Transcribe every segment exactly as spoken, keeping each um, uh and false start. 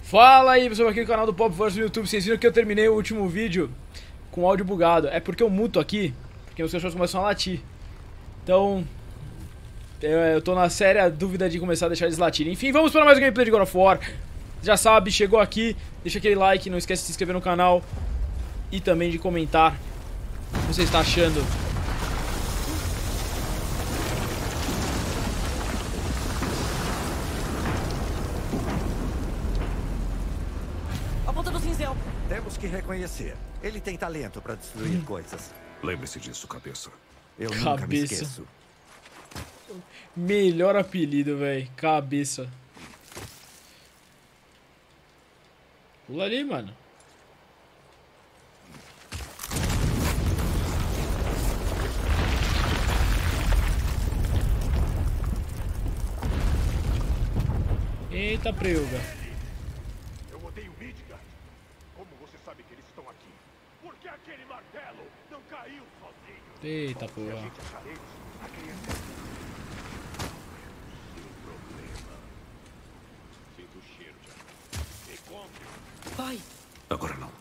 Fala aí pessoal, aqui no canal do Popverse no YouTube. Vocês viram que eu terminei o último vídeo com áudio bugado. É porque eu muto aqui, porque os cachorros começam a latir. Então eu, eu tô na séria dúvida de começar a deixar eles latirem. Enfim, vamos para mais um gameplay de God of War. Já sabe, chegou aqui, deixa aquele like, não esquece de se inscrever no canal e também de comentar o que você está achando. Temos que reconhecer. Ele tem talento para destruir coisas. Lembre-se disso, cabeça. Eu Cabeça. nunca me esqueço. Melhor apelido, velho. Cabeça. Pula ali, mano. Eita, preuga. Eu odeio Midgard. Como você sabe que eles estão aqui? Porque aquele martelo não caiu sozinho. Eita, porra. A gente achar eles, a criança... Sem problema. Sinto o cheiro de... Me conte. Pai! Agora não.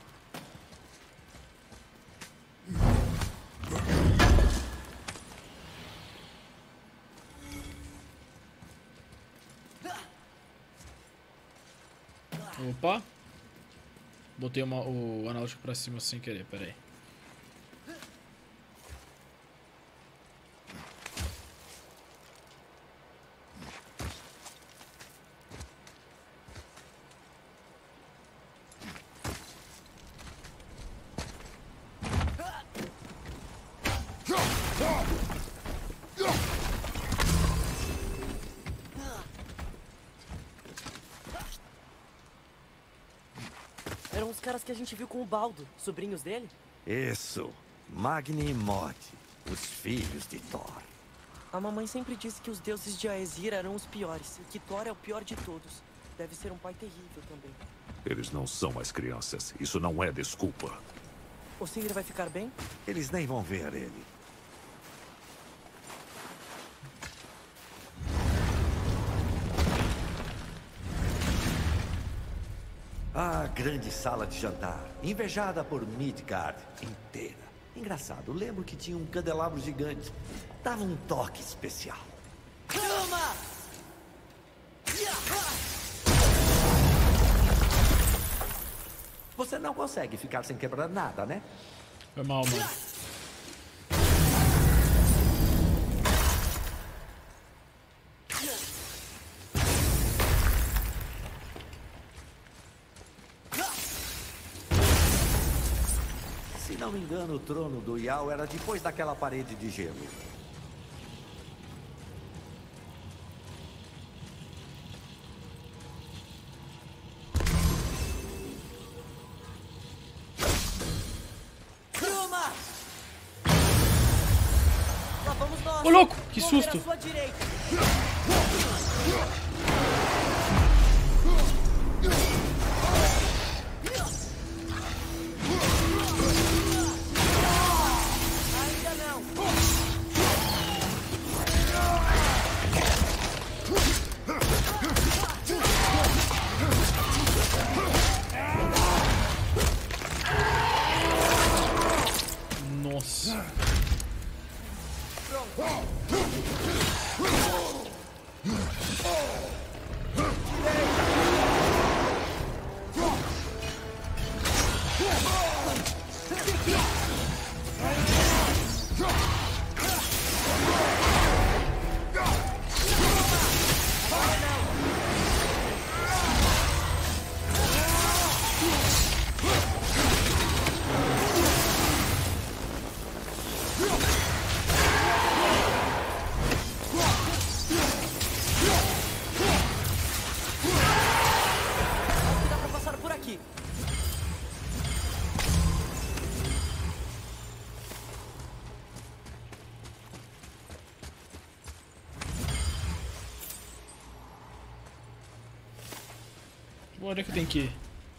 Opa. Botei uma, o analógico pra cima sem querer, pera aí. Eram os caras que a gente viu com o Baldo, sobrinhos dele? Isso. Magni e Mod, os filhos de Thor. A mamãe sempre disse que os deuses de Aesir eram os piores, e que Thor é o pior de todos. Deve ser um pai terrível também. Eles não são mais crianças. Isso não é desculpa. O Sindri vai ficar bem? Eles nem vão ver ele. A grande sala de jantar, invejada por Midgard inteira. Engraçado, lembro que tinha um candelabro gigante. Dava um toque especial. Toma! Você não consegue ficar sem quebrar nada, né? Foi mal, mano. Se não me engano, o trono do Yao era depois daquela parede de gelo. Toma! Lá vamos nós! Ô, louco, que Vou ver susto. à sua direita. Ainda não! Nossa. Acho que dá pra passar por aqui. Onde é que tem que ir?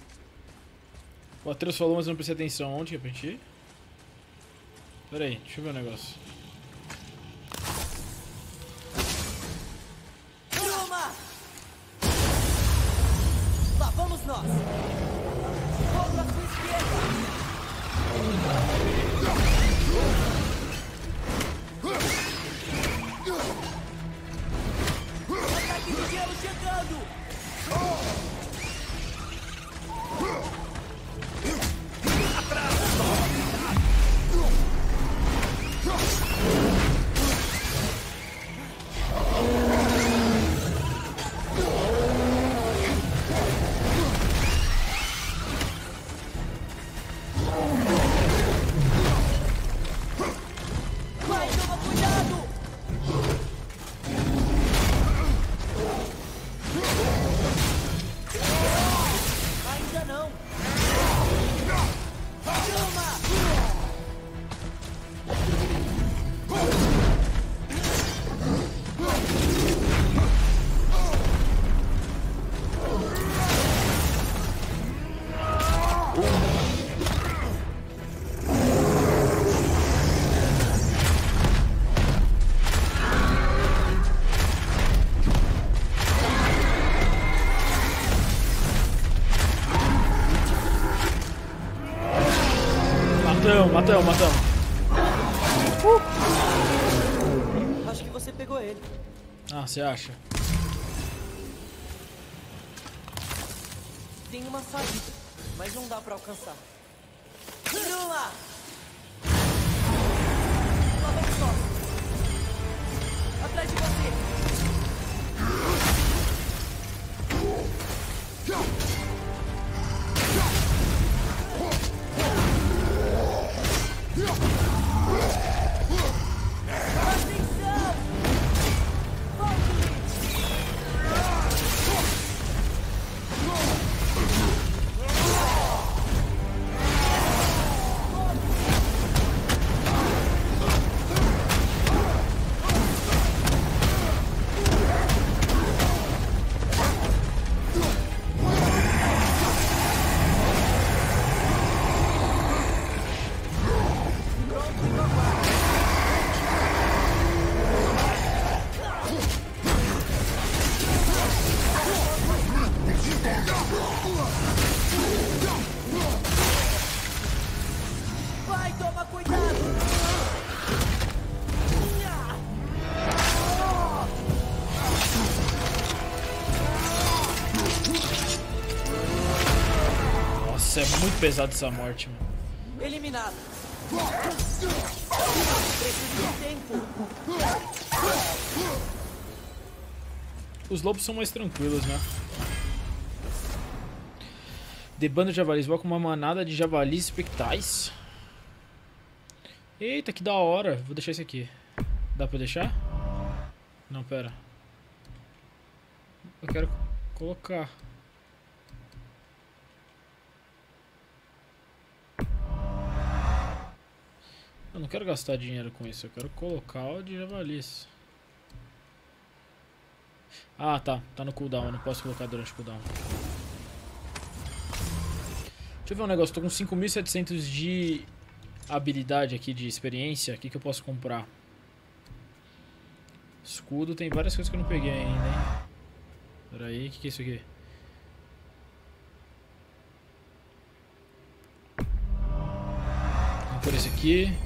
O Atreus falou, mas eu não prestei atenção. Onde que é pra gente ir? Pera aí, deixa eu ver o negócio. Toma! Lá vamos nós! Vou pra sua esquerda! Ataque de gelo chegando! Vai, toma cuidado! Ainda não! Toma! Matamos, matamos, matamos. Uh. Acho que você pegou ele. Ah, você acha? Tem uma saída, mas não dá pra alcançar. Bruma! Lá vem só. Atrás de você. Atenção! Volte! Vai, toma cuidado! Nossa, é muito pesado essa morte, mano. Eliminado! Preciso de tempo! Os lobos são mais tranquilos, né? Debando de javalis, vou com uma manada de javalis espectrais. Eita, que da hora. Vou deixar esse aqui. Dá pra deixar? Não, pera. Eu quero colocar. Eu não quero gastar dinheiro com isso. Eu quero colocar o de javalis. Ah, tá. Tá no cooldown. Eu não posso colocar durante o cooldown. Deixa eu ver um negócio. Tô com cinco mil e setecentos de habilidade aqui, de experiência. O que, que eu posso comprar? Escudo. Tem várias coisas que eu não peguei ainda, hein? Pera aí. O que, que é isso aqui? Vamos por esse aqui.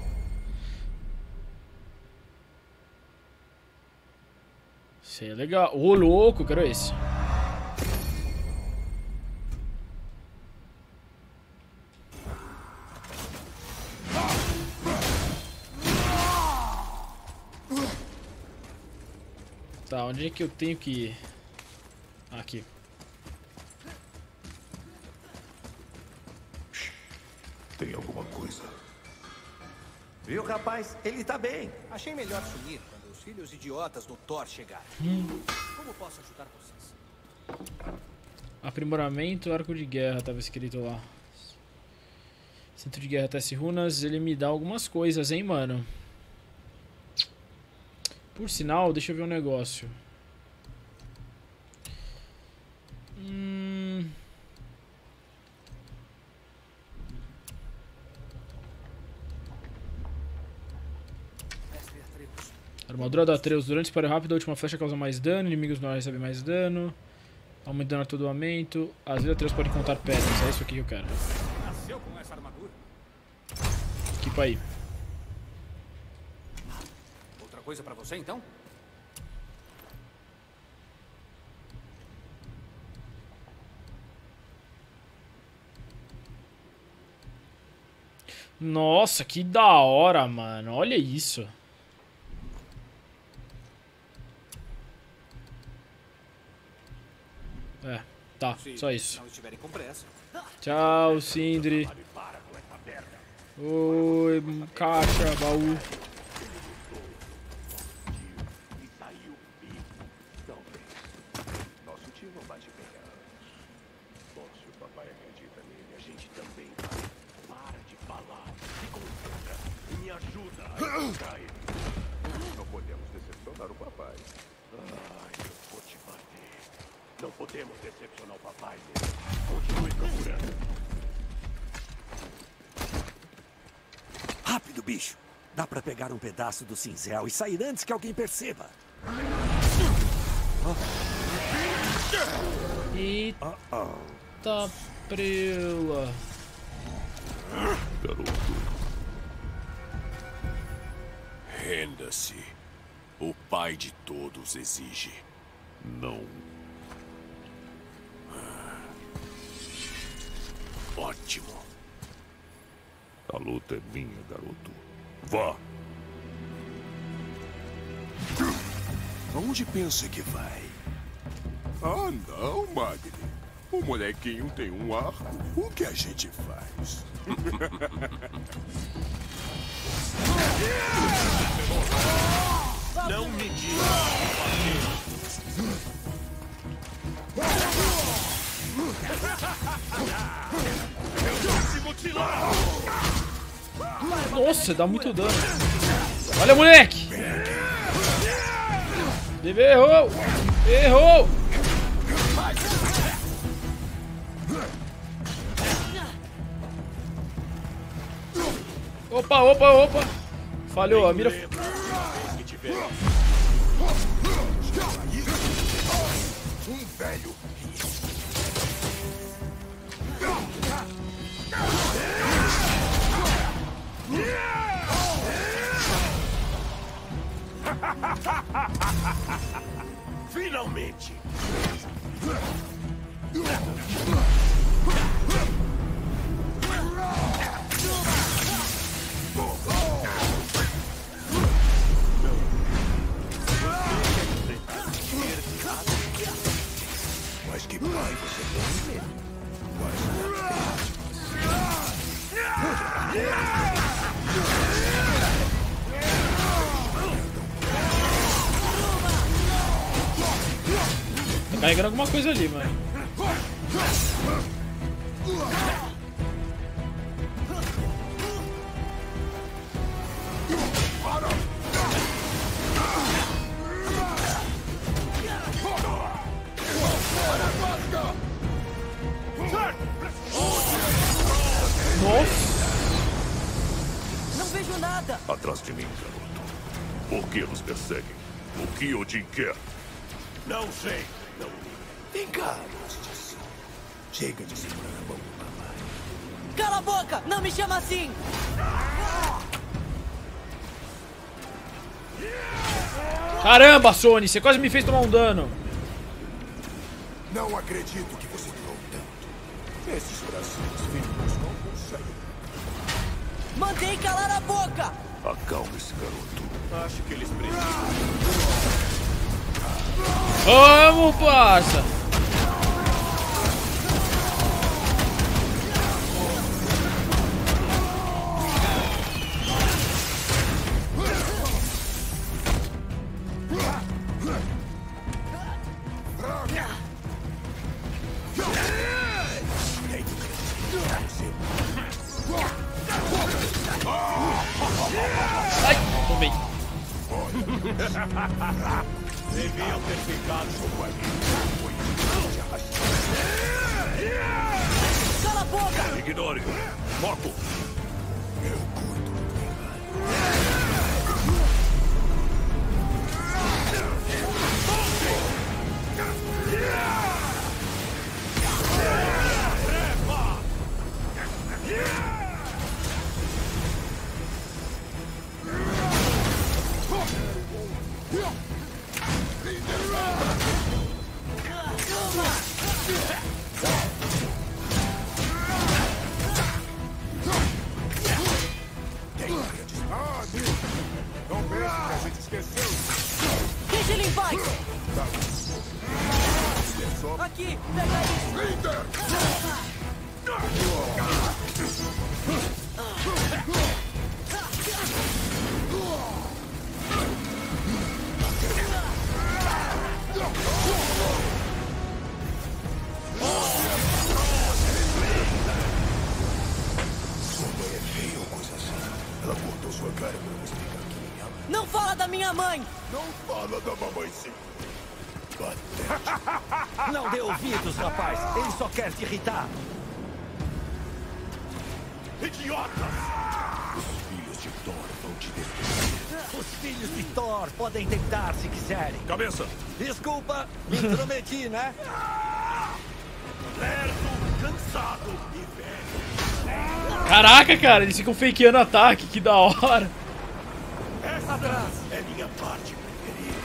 Esse aí é legal. Ô, louco. Eu quero esse. Tá, onde é que eu tenho que ir? Aqui. Tem alguma coisa. Viu, rapaz? Ele tá bem. Achei melhor sumir quando os filhos idiotas do Thor chegarem. Como posso ajudar vocês? Aprimoramento, arco de guerra, tava escrito lá. Centro de guerra, tece runas, ele me dá algumas coisas, hein, mano. Por sinal, deixa eu ver um negócio. Hum... Armadura da Atreus. Durante disparo rápido, a última flecha causa mais dano. Inimigos não recebem mais dano. Aumentando atordoamento. As letras podem contar pedras. É isso aqui que eu quero. Nasceu com essa armadura? Equipa aí. Outra coisa pra você, então? Nossa, que da hora, mano. Olha isso. É, tá, Se só isso. não estiverem com pressa. Tchau, Sindri. Oi, caixa, baú. E saiu vivo. Talvez. Nosso tio não bate bem há anos. Bom, se o papai acredita nele, a gente também vai. Para de falar. Se concentra. E me ajuda a encontrar ele. Não podemos decepcionar o papai. Ai, eu vou te bater. Não podemos decepcionar o papai. Continue procurando. Rápido, bicho. Dá pra pegar um pedaço do cinzel e sair antes que alguém perceba. Eita Uh-oh. preula. Garoto. Renda-se. O pai de todos exige. Não. Ótimo. A luta é minha, garoto. Vá. Aonde pensa que vai? Ah, não, Magni. O molequinho tem um arco. O que a gente faz? Não me diga. Nossa, dá muito dano. Olha, moleque. Bebê errou. Errou. Opa, opa, opa. Falhou, a mira. Um velho. Finalmente. Mas que pai você tem? Tá carregando alguma coisa ali, mano. Nossa! Não vejo nada! Atrás de mim, garoto. Por que nos perseguem? O que Odin quer? Não sei. Não. Vem cá, Justiça. Chega de segurar a mão do papai. Cala a boca! Não me chama assim! Caramba, Sony, você quase me fez tomar um dano. Não acredito que você durou tanto. Esses bracinhos finos não conseguem. Mandei calar a boca! Acalme-se, garoto. Acho que eles precisam. Vamos, parça! Ai, tomei. Deviam ter ficado como ali. Cala a boca! Ignore. Foco. Eu cuido do minha mãe! Não fala da mamãe sim. Não dê ouvidos, rapaz. Ele só quer te irritar. Idiotas! Os filhos de Thor vão te defender. Os filhos de Thor podem tentar se quiserem. Cabeça! Desculpa, me intrometi, né? Lerdo, cansado e velho. Caraca, cara, eles ficam fakeando ataque, que da hora. Essa atrás é minha parte preferida.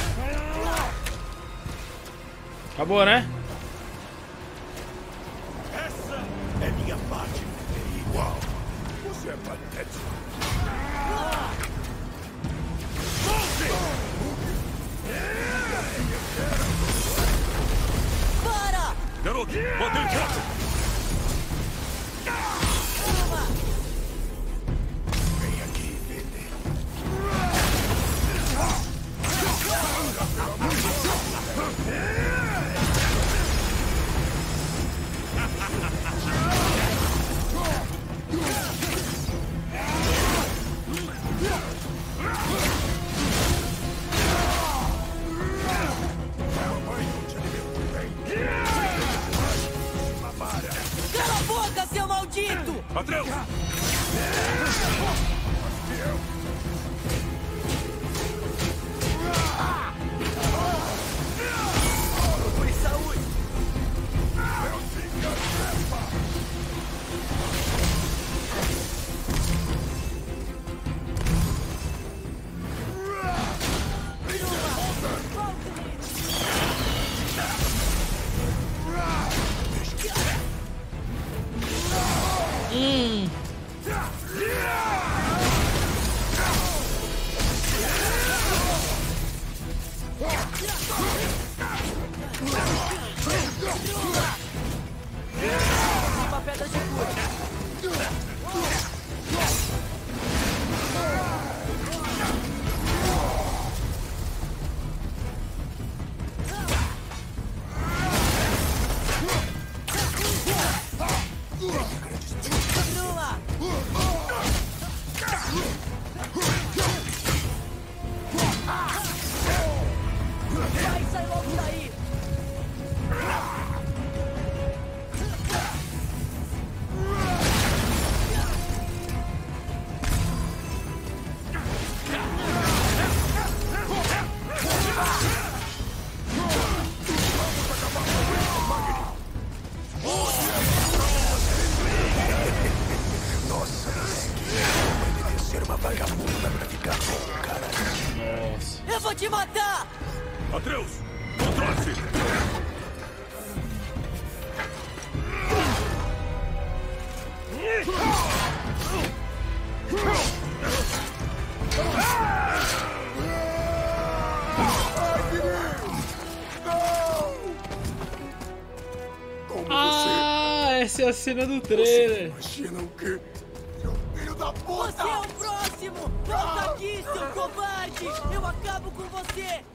Acabou, né? Essa é minha parte preferida. Uau! Você é patético. Para! Garoto, mantém foco! Vem aqui, bebê. Cala a boca, seu maldito! Atreus! Procure saúde. Hum. Uma pedra de cura. Bruma! Vai, sai logo daí! Nossa, que deve ser uma vagabunda pra ficar bom, cara. Nossa. Eu vou te matar! Atreus, controle-se! Como Ah, essa é a cena do trailer. imagina o quê? Seu filho da puta! Você é o próximo! Volta aqui, seu covarde! Eu acabo com você!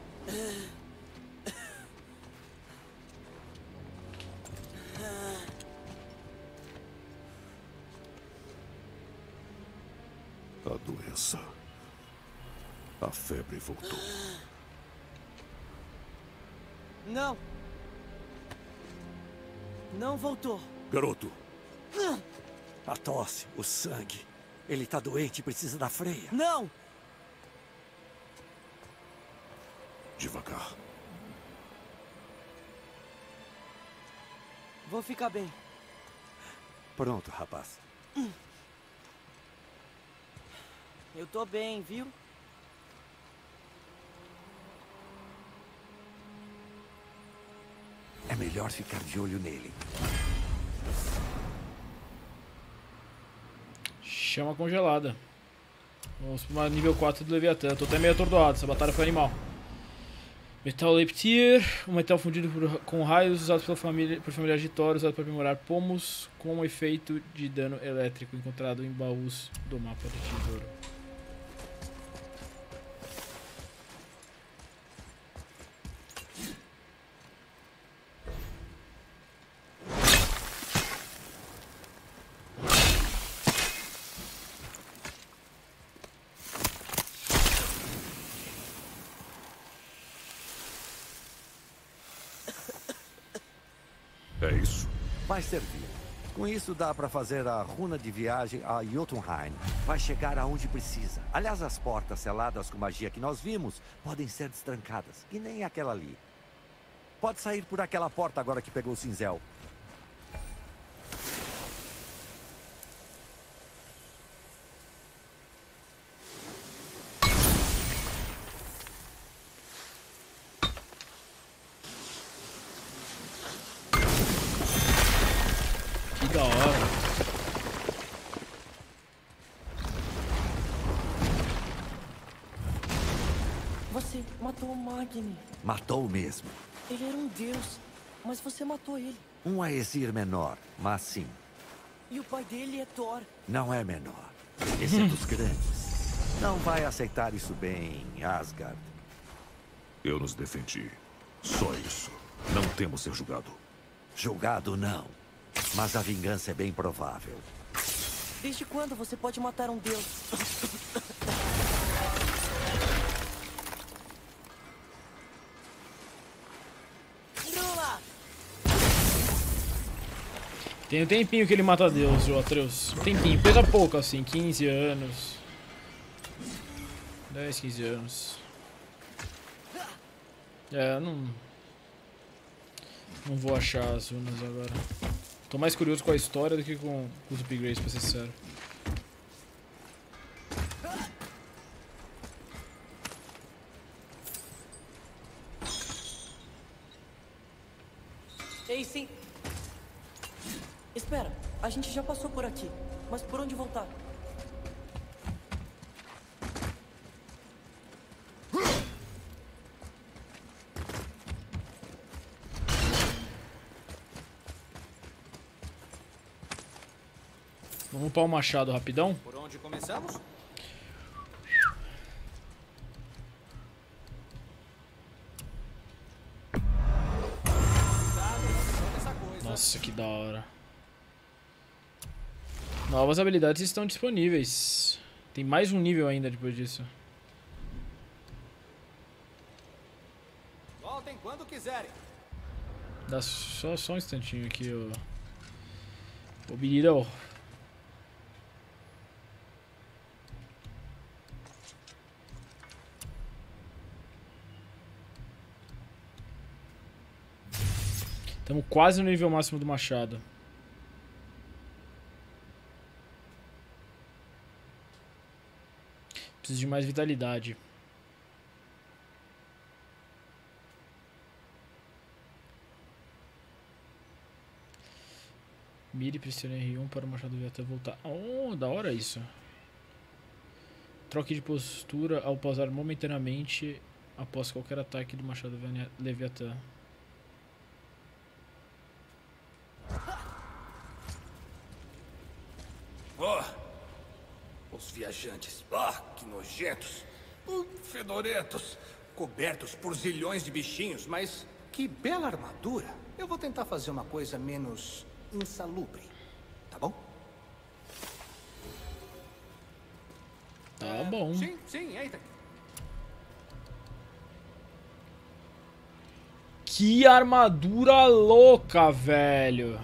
A doença. A febre voltou. Não! Não voltou! Garoto, A tosse, o sangue. Ele tá doente e precisa da freia. Não! devagar. Vou ficar bem. Pronto, rapaz. Eu tô bem, viu? É melhor ficar de olho nele. Chama congelada. Vamos para nível quatro do Leviatã. Tô até meio atordoado, essa batalha foi animal. Metal Leptir, um metal fundido por, com raios usado pela família, por familiares de Thor, usado para aprimorar pomos com um efeito de dano elétrico encontrado em baús do mapa do tesouro. Vai servir. Com isso dá pra fazer a runa de viagem a Jotunheim. Vai chegar aonde precisa. Aliás, as portas seladas com magia que nós vimos podem ser destrancadas, que nem aquela ali. Pode sair por aquela porta agora que pegou o cinzel. Que da hora. Você matou o Magni. Matou mesmo. Ele era um deus, mas você matou ele. Um Aesir menor, mas sim, E o pai dele é Thor. não é menor. Esse é dos grandes. Não vai aceitar isso bem, Asgard. Eu nos defendi. Só isso. Não temos ser julgado. Julgado não, mas a vingança é bem provável. Desde quando você pode matar um deus? Drula! Tem um tempinho que ele mata Deus, o Atreus. Um tempinho, coisa pouco assim, quinze anos. dez, quinze anos. É, eu não. Não vou achar as runas agora. Tô mais curioso com a história do que com os upgrades, pra ser sincero. Ei, sim. Espera, a gente já passou por aqui. Mas por onde voltar? Vamos upar o machado rapidão. Por onde começamos? Nossa, que da hora. Novas habilidades estão disponíveis. Tem mais um nível ainda depois disso. Voltem quando quiserem. Dá só, só um instantinho aqui, ô. Ô, menino. Estamos quase no nível máximo do machado. Preciso de mais vitalidade. Mire e pressione R um para o machado até voltar. Oh, da hora isso. Troque de postura ao pausar momentaneamente após qualquer ataque do machado Leviatã. Oh, os viajantes. Ah, que nojentos. Uh, fedorentos. Cobertos por zilhões de bichinhos, mas que bela armadura. Eu vou tentar fazer uma coisa menos insalubre, tá bom? Tá bom. Sim, sim, eita. Que armadura louca, velho.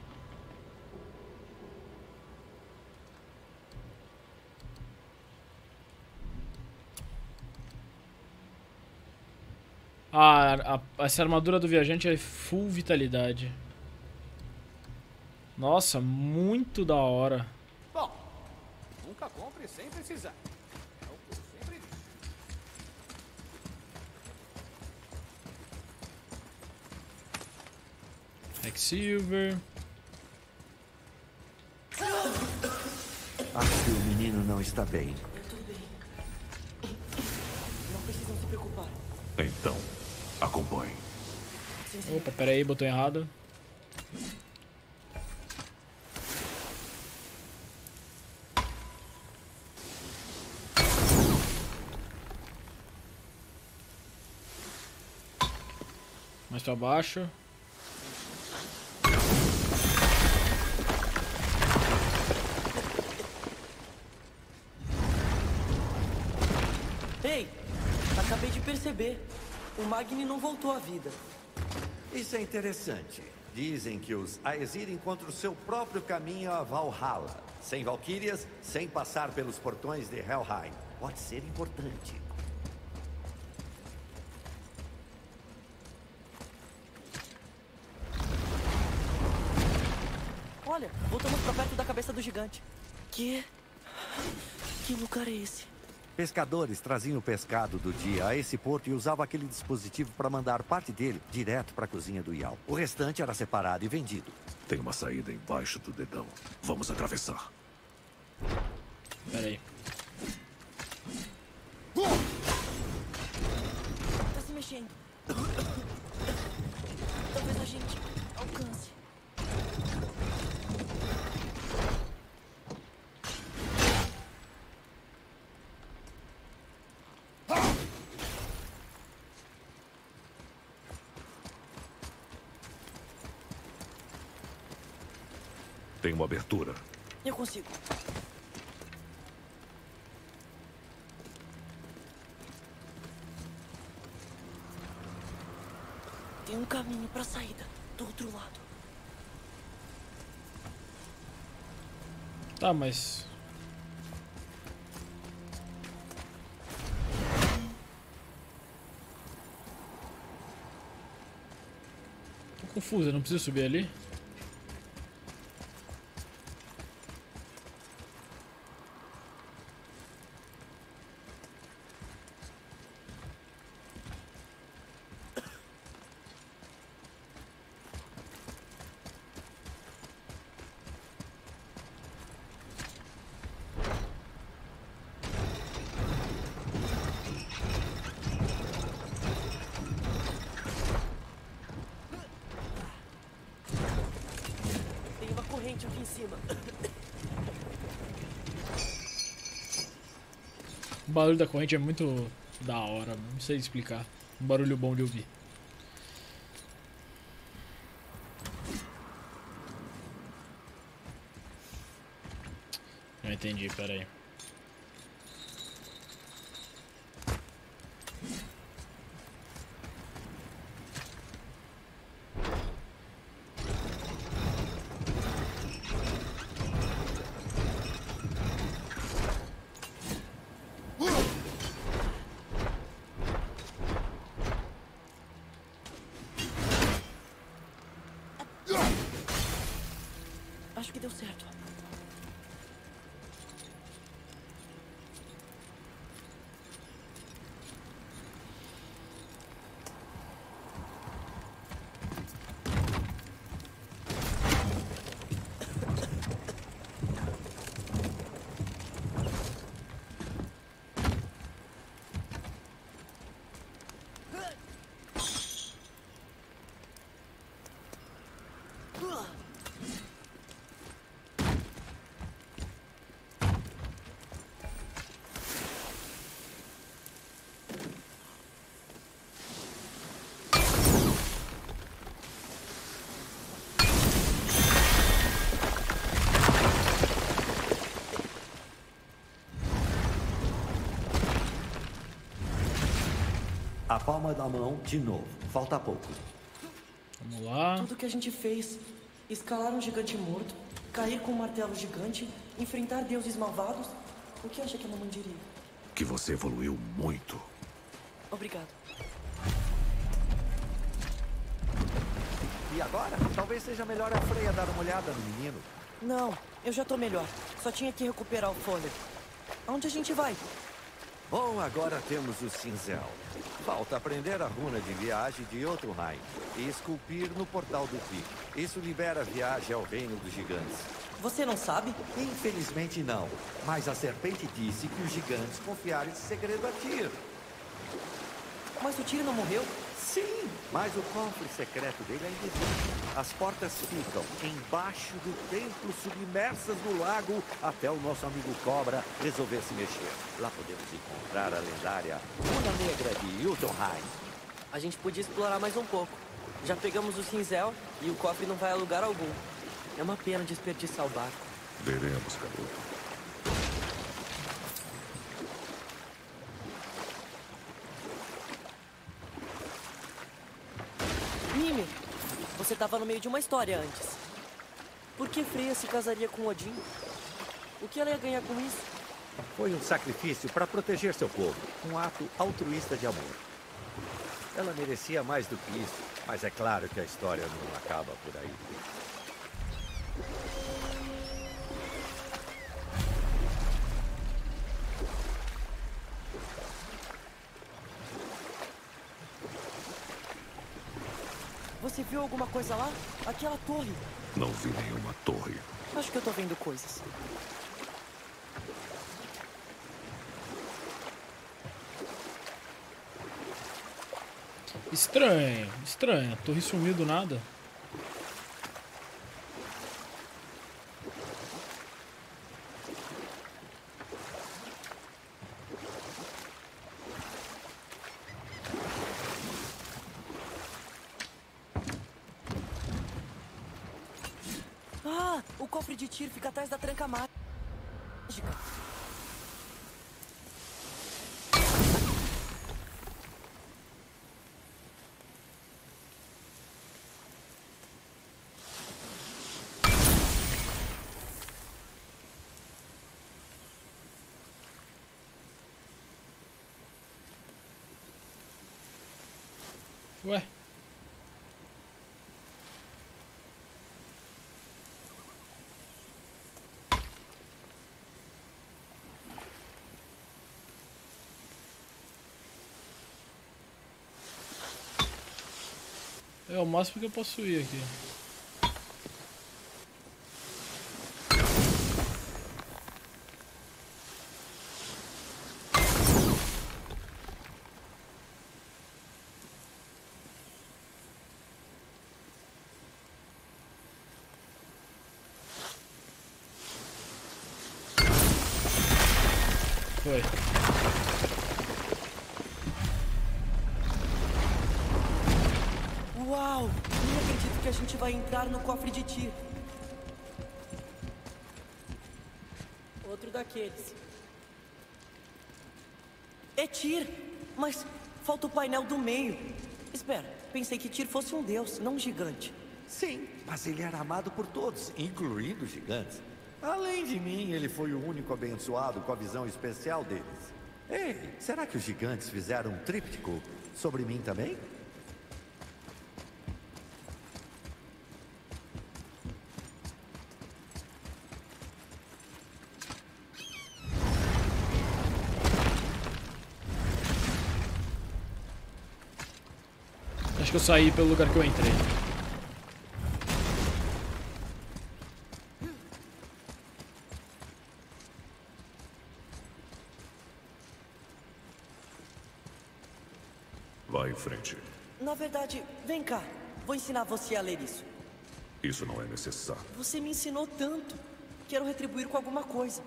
Ah, a, essa armadura do viajante é full vitalidade. Nossa, muito da hora. Bom, nunca compre sem precisar. É o que eu sempre digo. Quicksilver. Acho que o menino não está bem. Tudo bem. Não precisam se preocupar. Então, acompanhe. Sim, sim. Opa, pera aí, botão errado. Mais pra baixo. Ei, acabei de perceber. O Magni não voltou à vida. Isso é interessante. Dizem que os Aesir encontram o seu próprio caminho a Valhalla. Sem valquírias, sem passar pelos portões de Helheim. Pode ser importante. Olha, voltamos pra perto da cabeça do gigante. Que... Que lugar é esse? Pescadores traziam o pescado do dia a esse porto e usavam aquele dispositivo para mandar parte dele direto para a cozinha do Ial. O restante era separado e vendido. Tem uma saída embaixo do dedão. Vamos atravessar. Pera aí. Tá se mexendo. Talvez a gente alcance. Tem uma abertura. Eu consigo. Tem um caminho pra saída, do outro lado. Tá, mas... Tô confuso, eu não preciso subir ali? Tem uma corrente aqui em cima. O barulho da corrente é muito da hora, não sei explicar. Um barulho bom de ouvir. Não entendi, pera aí. Acho que deu certo. A palma da mão de novo. Falta pouco. Vamos lá. Tudo que a gente fez. Escalar um gigante morto, cair com um martelo gigante, enfrentar deuses malvados. O que acha que a mamãe diria? Que você evoluiu muito. Obrigado. E agora? Talvez seja melhor a Freya dar uma olhada no menino. Não, eu já tô melhor. Só tinha que recuperar o fôlego. Aonde a gente vai? Bom, agora temos o cinzel. Falta aprender a runa de viagem de Jotunheim e esculpir no portal do pico. Isso libera a viagem ao reino dos gigantes. Você não sabe? Infelizmente não, mas a serpente disse que os gigantes confiaram esse segredo a Tyr. Mas o Tyr não morreu? Sim, mas o cofre secreto dele ainda existe. As portas ficam embaixo do templo, submersas no lago, até o nosso amigo Cobra resolver se mexer. Lá podemos encontrar a lendária Runa Negra de Jotunheim. A gente podia explorar mais um pouco. Já pegamos o cinzel e o cofre não vai a lugar algum. É uma pena desperdiçar o barco. Veremos, garoto. Mimi, você estava no meio de uma história antes. Por que Freya se casaria com Odin? O que ela ia ganhar com isso? Foi um sacrifício para proteger seu povo. Um ato altruísta de amor. Ela merecia mais do que isso, mas é claro que a história não acaba por aí. Você viu alguma coisa lá? Aquela torre. Não vi nenhuma torre. Acho que eu tô vendo coisas. Estranho, estranho. A torre sumiu do nada. Ah, o cofre de Tyr fica atrás da tranca mágica. Ué? É o máximo que eu posso ir aqui. Foi. Uau! Nem acredito que a gente vai entrar no cofre de Tyr. Outro daqueles. É Tyr! Mas falta o painel do meio. Espera, pensei que Tyr fosse um deus, não um gigante. Sim, mas ele era amado por todos, incluindo os gigantes. Além de mim, ele foi o único abençoado com a visão especial deles. Ei, será que os gigantes fizeram um tríptico sobre mim também? Acho que eu saí pelo lugar que eu entrei. Vá em frente. Na verdade, vem cá. Vou ensinar você a ler isso. Isso não é necessário. Você me ensinou tanto. Quero retribuir com alguma coisa.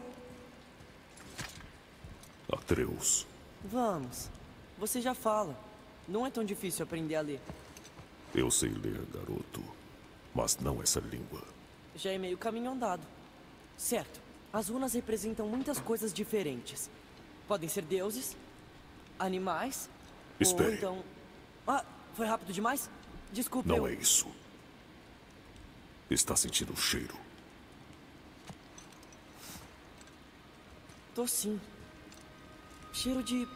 Atreus. Vamos. Você já fala. Não é tão difícil aprender a ler. Eu sei ler, garoto. Mas não essa língua. Já é meio caminho andado. Certo. As runas representam muitas coisas diferentes. Podem ser deuses, animais, Espere. ou então... Ah, foi rápido demais? Desculpe, Não eu... é isso. Está sentindo o cheiro? Tô sim. Cheiro de...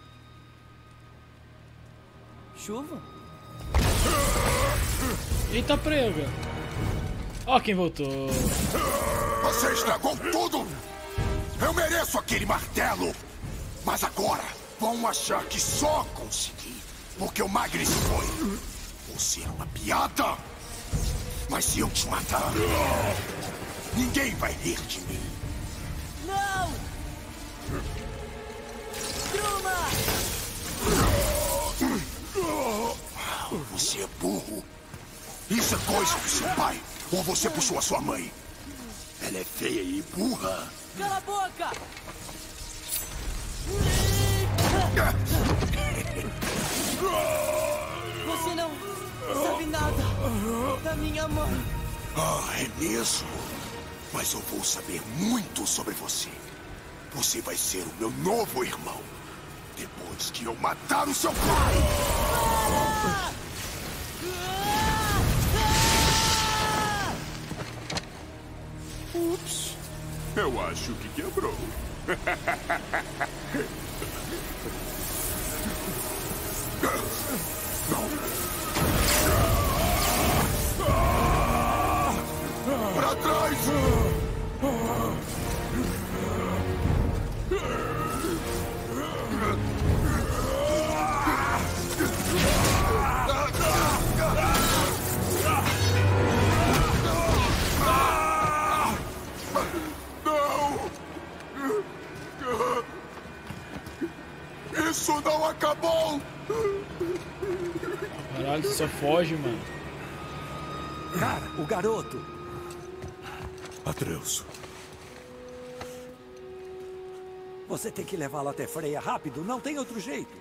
chuva? Eita prega! Ó quem voltou. Você estragou tudo! Eu mereço aquele martelo! Mas agora vão achar que só consegui porque o Magris foi. Você é uma piada! Mas se eu te matar, ninguém vai rir de mim. Não! Truma! Você é burro. Isso é coisa do seu pai. Ou você puxou a sua mãe. Ela é feia e burra. Cala a boca! Você não sabe nada da minha mãe. Ah, é mesmo? Mas eu vou saber muito sobre você. Você vai ser o meu novo irmão. Depois que eu matar o seu pai. Ah! Ups. Eu acho que quebrou. Pra trás! Isso não acabou! Caralho, você só foge, mano. Cara, o garoto! Atreus. Você tem que levá-lo até Freya rápido, não tem outro jeito.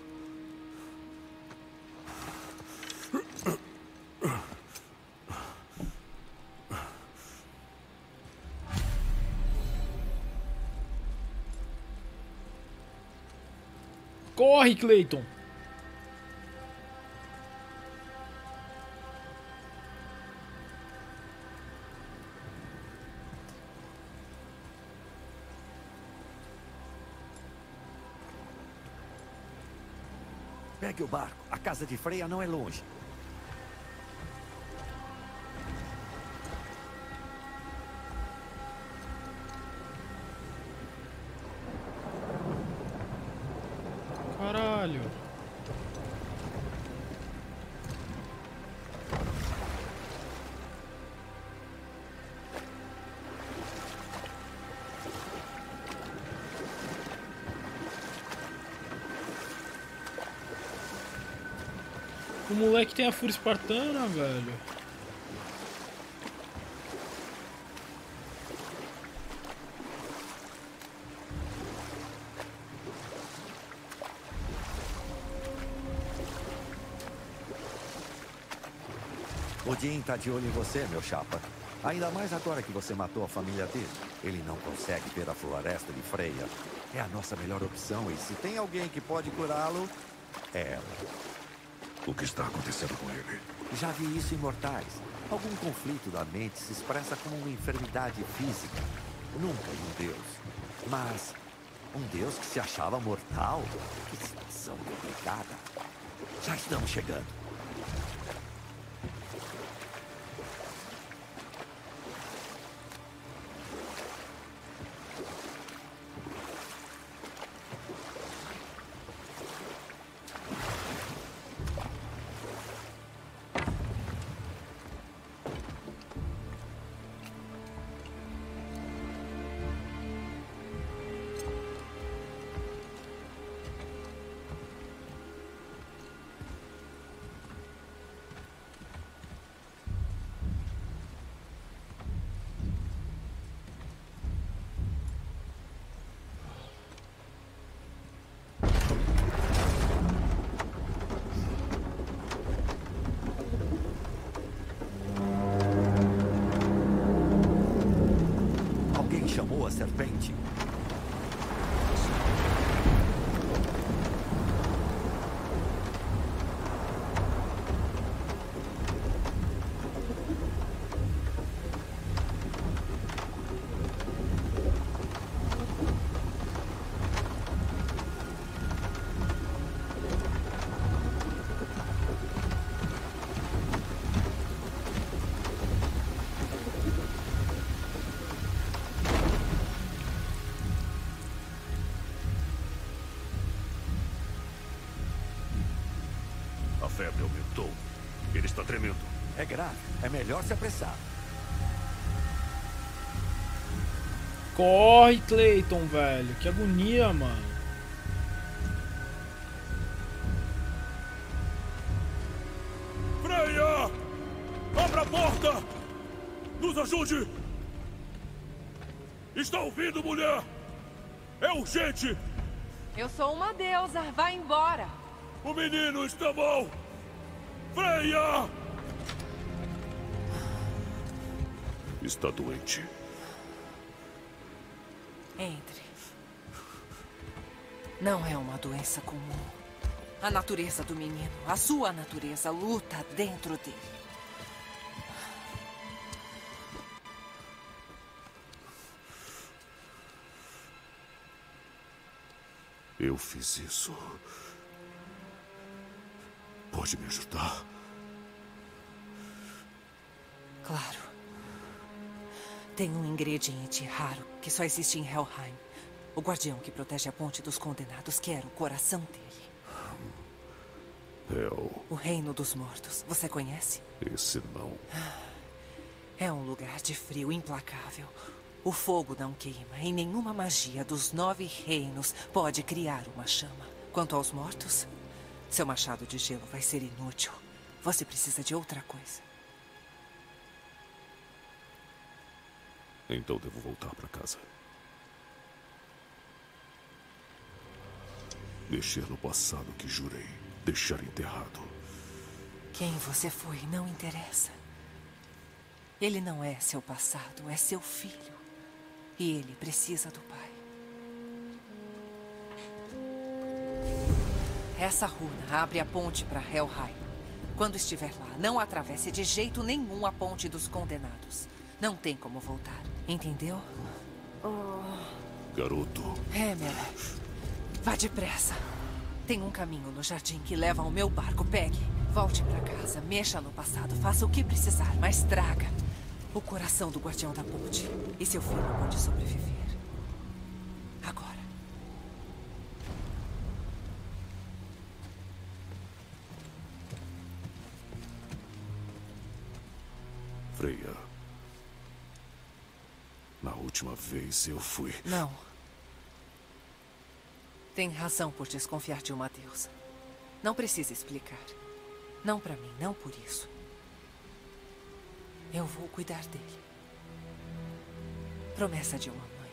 Corre, Clayton! Pegue o barco. A casa de Freya não é longe. Caralho. O moleque tem a fúria espartana, velho. Odin tá de olho em você, meu chapa. Ainda mais agora que você matou a família dele. Ele não consegue ver a floresta de Freya. É a nossa melhor opção e se tem alguém que pode curá-lo, é ela. O que está acontecendo com ele? Já vi isso em Mortais. Algum conflito da mente se expressa como uma enfermidade física. Nunca em um deus. Mas um deus que se achava mortal? Que situação complicada. Já estamos chegando. Chamou a serpente. A febre aumentou. Ele está tremendo. É grave. É melhor se apressar. Corre, Clayton, velho. Que agonia, mano. Freya! Abra a porta! Nos ajude! Está ouvindo, mulher? É urgente! Eu sou uma deusa. Vai embora. O menino está mal! Freya! Está doente. Entre. Não é uma doença comum. A natureza do menino, a sua natureza, luta dentro dele. Eu fiz isso. Pode me ajudar? Claro. Tem um ingrediente raro que só existe em Helheim. O guardião que protege a Ponte dos Condenados quer o coração dele. Hel... O Reino dos Mortos. Você conhece? Esse não. É um lugar de frio implacável. O fogo não queima e nenhuma magia dos nove reinos pode criar uma chama. Quanto aos mortos, seu machado de gelo vai ser inútil. Você precisa de outra coisa. Então devo voltar para casa. Mexer no passado que jurei deixar enterrado. Quem você foi não interessa. Ele não é seu passado, é seu filho. E ele precisa do pai. Essa runa abre a ponte para Helheim. Quando estiver lá, não atravesse de jeito nenhum a Ponte dos Condenados. Não tem como voltar. Entendeu? Garoto. Hemer, vá depressa. Tem um caminho no jardim que leva ao meu barco. Pegue. Volte para casa, mexa no passado, faça o que precisar, mas traga o coração do guardião da ponte. E seu filho pode sobreviver. Agora. Freya. Na última vez eu fui... Não. Tem razão por desconfiar de uma deusa. Não precisa explicar. Não pra mim, não por isso. Eu vou cuidar dele. Promessa de uma mãe.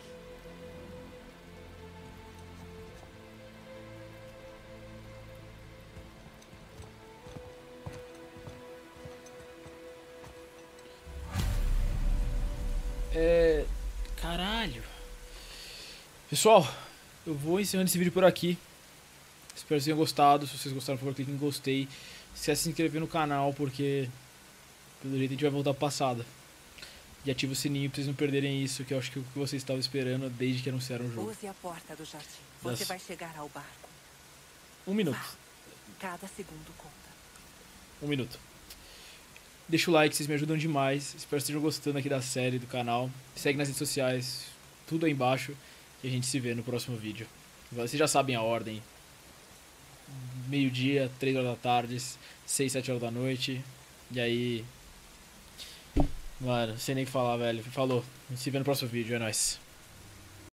É... Caralho. Pessoal, eu vou encerrando esse vídeo por aqui. Espero que vocês tenham gostado. Se vocês gostaram, por favor, clique em gostei. Esquece de se inscrever no canal, porque pelo jeito a gente vai voltar pro passado. E ativa o sininho pra vocês não perderem isso, que eu acho que é o que vocês estavam esperando desde que anunciaram o jogo. Use a porta do jardim. Você Das... vai chegar ao barco. Um minuto. Vá. Cada segundo conta. Um minuto. Deixa o like, vocês me ajudam demais. Espero que vocês estejam gostando aqui da série, do canal. Segue nas redes sociais, tudo aí embaixo. E a gente se vê no próximo vídeo. Vocês já sabem a ordem. Meio-dia, três horas da tarde, seis, sete horas da noite. E aí... Mano, não sei nem o que falar, velho. Falou. A gente se vê no próximo vídeo, é nóis.